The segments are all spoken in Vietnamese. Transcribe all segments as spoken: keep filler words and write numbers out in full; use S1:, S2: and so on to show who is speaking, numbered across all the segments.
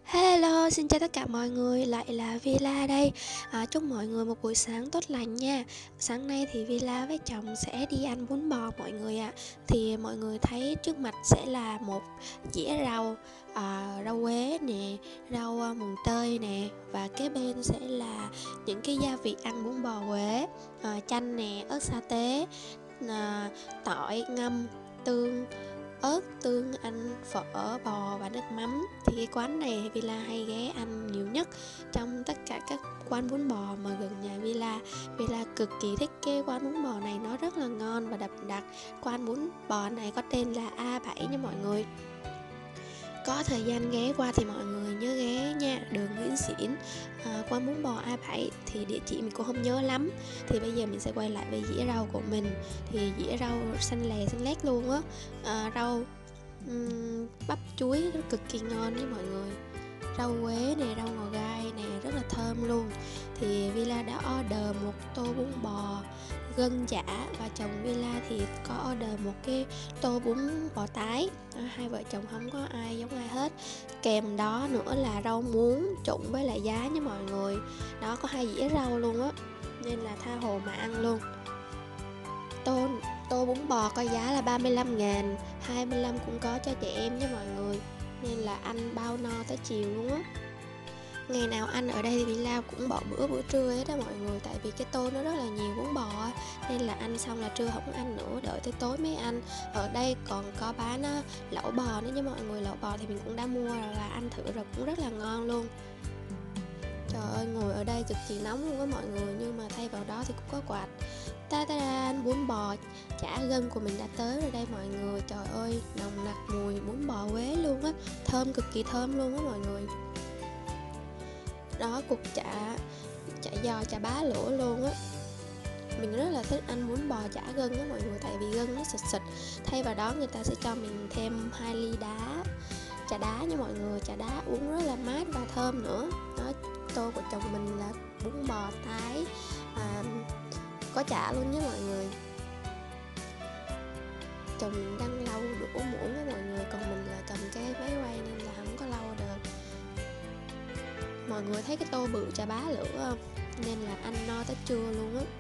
S1: Hello, xin chào tất cả mọi người, lại là Villa đây. À, chúc mọi người một buổi sáng tốt lành nha. Sáng nay thì Villa với chồng sẽ đi ăn bún bò mọi người ạ. Thì mọi người thấy trước mặt sẽ là một dĩa rau, à, rau quế nè, rau à, mùng tơi nè, và kế bên sẽ là những cái gia vị ăn bún bò Huế, à, chanh nè, ớt sa tế, à, tỏi ngâm, tương, ớt, tương, ăn phở, bò và nước mắm. Thì cái quán này Villa hay ghé ăn nhiều nhất trong tất cả các quán bún bò mà gần nhà Villa. Villa cực kỳ thích cái quán bún bò này, nó rất là ngon và đậm đặc. Quán bún bò này có tên là a bảy nha mọi người. Có thời gian ghé qua thì mọi người nhớ ghé nha, đường Nguyễn Xiển, à, quán bún bò a bảy. Thì địa chỉ mình cũng không nhớ lắm. Thì bây giờ mình sẽ quay lại với dĩa rau của mình. Thì dĩa rau xanh lè xanh lét luôn á, à, rau um, bắp chuối nó cực kỳ ngon với mọi người, rau quế nè, rau ngò gai nè, rất là thơm luôn. Thì Villa đã order một tô bún bò gân chả, và chồng Villa thì có order một cái tô bún bò tái. à, Hai vợ chồng không có ai giống ai hết. Kèm đó nữa là rau muống trụng với lại giá nha mọi người. Đó, có hai dĩa rau luôn á, nên là tha hồ mà ăn luôn. Tô, tô bún bò có giá là ba mươi lăm ngàn, hai mươi lăm cũng có cho trẻ em nha mọi người. Nên là ăn bao no tới chiều luôn á. Ngày nào ăn ở đây thì Villa cũng bỏ bữa bữa trưa hết đó mọi người. Tại vì cái tô nó rất là nhiều bún bò, nên là ăn xong là trưa không ăn nữa, đợi tới tối mới ăn. Ở đây còn có bán á, lẩu bò nữa nha mọi người. Lẩu bò thì mình cũng đã mua rồi và ăn thử rồi, cũng rất là ngon luôn. Trời ơi, ngồi ở đây cực kỳ nóng luôn á mọi người, nhưng mà thay vào đó thì cũng có quạt. Ta da, bún bò chả gân của mình đã tới rồi đây mọi người. Trời ơi, nồng nặc mùi bún bò Huế luôn á, thơm cực kỳ thơm luôn á mọi người. Đó, cục chả chả giò, chả bá lửa luôn á. Mình rất là thích ăn bún bò chả gân á mọi người, tại vì gân nó xịt xịt. Thay vào đó người ta sẽ cho mình thêm hai ly đá, trà đá nha mọi người. Trà đá uống rất là mát và thơm nữa. Đó, tô của chồng mình là bún bò tái, à, có chả luôn nha mọi người. Chồng mình đang lau đũa muỗng với mọi người, còn mình là cầm cái máy quay nên là không có lau được. Mọi người thấy cái tô bự chà bá lửa không? Nên là ăn no tới trưa luôn á.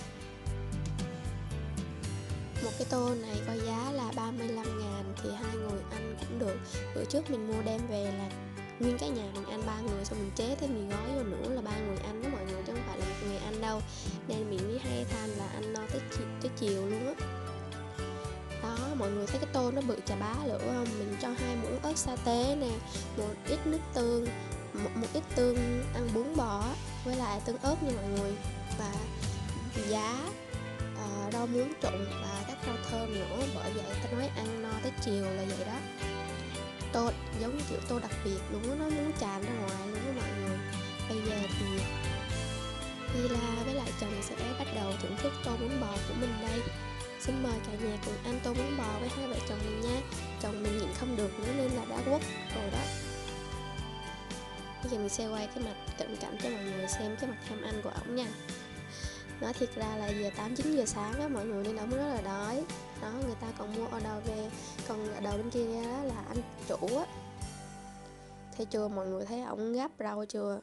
S1: Một cái tô này có giá là ba mươi lăm ngàn, thì hai người ăn cũng được. Bữa trước mình mua đem về là nguyên cái nhà mình ăn ba người, xong mình chế thêm mì gói vô nữa là ba người ăn đó mọi người, chứ không phải là một người ăn đâu. Nên mình mới hay than là ăn no tới, chi- tới chiều luôn á. Đó, mọi người thấy cái tô nó bự chà bá lửa không? Mình cho hai muỗng ớt sa tế nè, một ít nước tương, một, một ít tương ăn bún bò với lại tương ớt nha mọi người, và giá, uh, rau muống trụng và các rau thơm nữa. Bởi vậy ta nói ăn no tới chiều là vậy đó. Tô giống như kiểu tô đặc biệt luôn á, nó muốn tràn ra ngoài luôn á mọi người. Bây giờ thì Villa với lại chồng sẽ bắt đầu thưởng thức tô bún bò của mình đây. Xin mời cả nhà cùng ăn tô bún bò với hai vợ chồng mình nha. Chồng mình nhịn không được nữa nên là đã quất rồi đó. Bây giờ mình sẽ quay cái mặt cận cảnh cho mọi người xem cái mặt ham ăn của ổng nha. Nói thiệt ra là giờ tám chín giờ sáng á mọi người, nên ổng rất là đói. Đó, người ta còn mua order về. Còn ở đầu bên kia đó là anh chủ á. Thấy chưa, mọi người thấy ổng gắp rau chưa?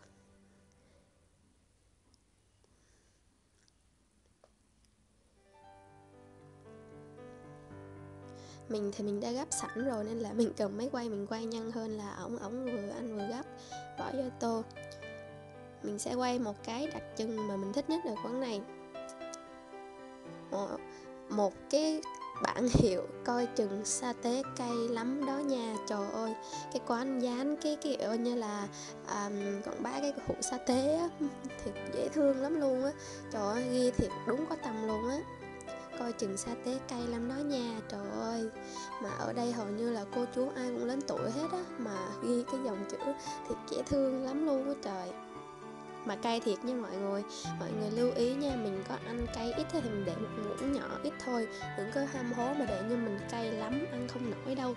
S1: Mình thì mình đã gắp sẵn rồi, nên là mình cầm máy quay mình quay nhanh hơn là ổng ổng vừa ăn vừa gắp bỏ vô tô. Mình sẽ quay một cái đặc trưng mà mình thích nhất ở quán này. Một, một cái bảng hiệu coi chừng sa tế cay lắm đó nha. Trời ơi, cái quán dán cái cái kiểu như là um, quảng bá cái hũ sa tế á, thiệt dễ thương lắm luôn á. Trời ơi, ghi thiệt đúng có tầm luôn á. Coi chừng sa tế cay lắm đó nha. Trời ơi, mà ở đây hầu như là cô chú ai cũng lớn tuổi hết á, mà ghi cái dòng chữ thiệt dễ thương lắm luôn á trời. Mà cay thiệt nha mọi người. Mọi người lưu ý nha, mình có ăn cay ít thì mình để một muỗng nhỏ ít thôi, đừng có ham hố mà để như mình cay lắm ăn không nổi đâu.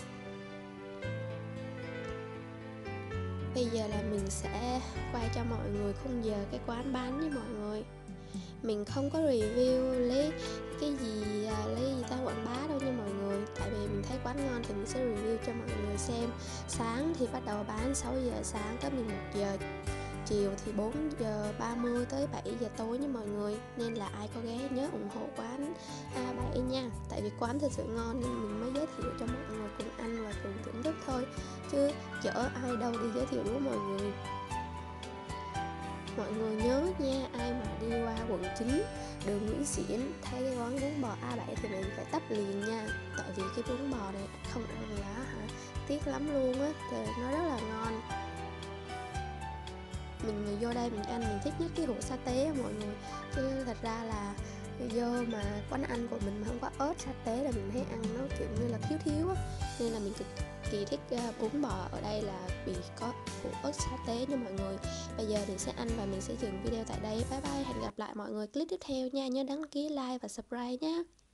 S1: Bây giờ là mình sẽ quay cho mọi người khung giờ cái quán bán với mọi người. Mình không có review lấy cái gì, à, lấy gì ta, quảng bá đâu nha mọi người. Tại vì mình thấy quán ngon thì mình sẽ review cho mọi người xem. Sáng thì bắt đầu bán sáu giờ sáng tới mười một giờ, chiều thì bốn giờ ba mươi tới bảy giờ tối nha mọi người. Nên là ai có ghé nhớ ủng hộ quán a bảy nha. Tại vì quán thật sự ngon nên mình mới giới thiệu cho mọi người cùng ăn và cùng thưởng thức thôi. Chứ chở ai đâu đi giới thiệu, đúng không mọi người? Mọi người nhớ nha, ai mà đi qua quận chín, đường Nguyễn Xiển thấy cái quán bún bò a bảy thì mình phải tấp liền nha. Tại vì cái bún bò này không ăn là hả, tiếc lắm luôn á, thì nó rất là ngon. Mình vô đây mình ăn mình thích nhất cái hũ sa tế á mọi người. Chứ thật ra là vô mà quán ăn của mình mà không có ớt sa tế là mình thấy ăn nó kiểu như là thiếu thiếu á. Nên là mình cực kỳ thích uh, bún bò ở đây là vì có hũ ớt sa tế nha mọi người. Bây giờ mình sẽ ăn và mình sẽ dừng video tại đây. Bye bye, hẹn gặp lại mọi người clip tiếp theo nha. Nhớ đăng ký, like và subscribe nha.